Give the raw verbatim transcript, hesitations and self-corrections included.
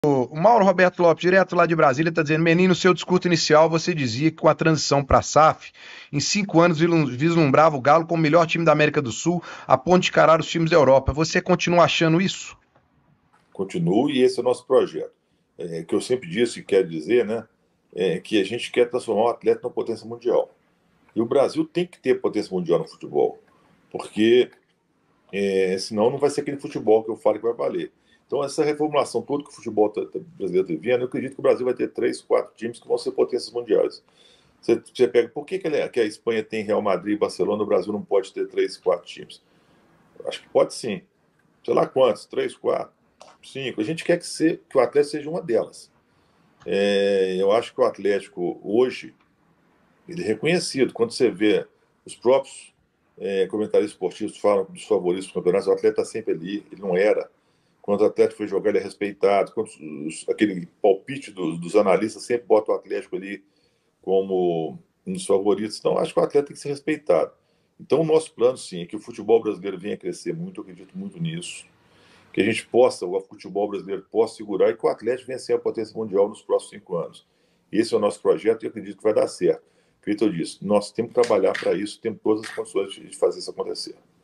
O Mauro Roberto Lopes, direto lá de Brasília, está dizendo: Menino, no seu discurso inicial você dizia que com a transição para a S A F, em cinco anos vislumbrava o Galo como o melhor time da América do Sul, a ponto de encarar os times da Europa. Você continua achando isso? Continuo, e esse é o nosso projeto. É, que eu sempre disse e quero dizer, né? É que a gente quer transformar o atleta numa potência mundial. E o Brasil tem que ter potência mundial no futebol, porque é, senão não vai ser aquele futebol que eu falo que vai valer. Então, essa reformulação toda que o futebol tá, tá, brasileiro está vivendo, eu acredito que o Brasil vai ter três, quatro times que vão ser potências mundiais. Você, você pega, por que, que, ele, que a Espanha tem Real Madrid e Barcelona, o Brasil não pode ter três, quatro times? Acho que pode sim. Sei lá quantos, três, quatro, cinco. A gente quer que, ser, que o Atlético seja uma delas. É, eu acho que o Atlético hoje ele é reconhecido. Quando você vê os próprios é, comentaristas esportivos falam dos favoritos do campeonato, o atleta está sempre ali, ele não era. Quando o Atlético foi jogar, ele é respeitado. Quando os, aquele palpite dos, dos analistas sempre bota o Atlético ali como um dos favoritos. Então, acho que o atleta tem que ser respeitado. Então, o nosso plano, sim, é que o futebol brasileiro venha a crescer muito, eu acredito muito nisso. Que a gente possa, o futebol brasileiro possa segurar e que o Atlético venha a ser a potência mundial nos próximos cinco anos. Esse é o nosso projeto e eu acredito que vai dar certo. Feito eu disse, nós temos que trabalhar para isso, temos todas as condições de fazer isso acontecer.